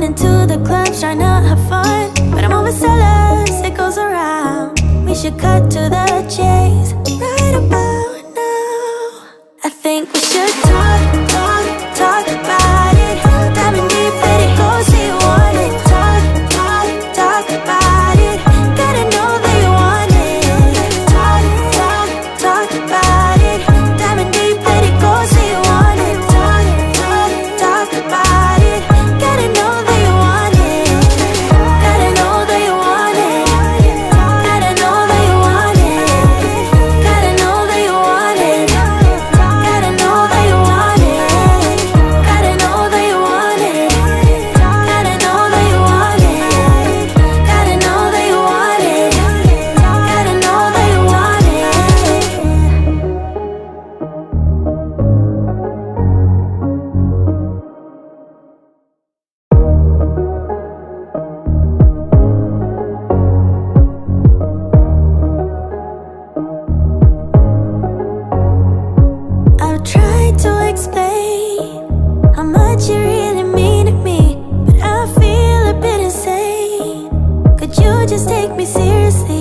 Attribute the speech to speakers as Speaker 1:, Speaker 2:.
Speaker 1: Going to the clubs, trying to have fun, but I'm overzealous, it goes around. We should cut to the chase right about now. I think we should talk about it. Diamond deep, let it go, say you want it. Talk about it. Gotta know that you want it. Talk about it. Diamond deep, let it go, say you want it. Talk about it. Gotta know that you want it. Gotta know that you want it. Gotta know that you want it. Gotta know that you want it. Gotta know that you want it. Gotta know that you want it. Gotta know that you want it. Gotta know that you want it. Gotta know that you want it. I've tried to explain how much you really mean to me, but I feel a bit insane. Could you just take me seriously?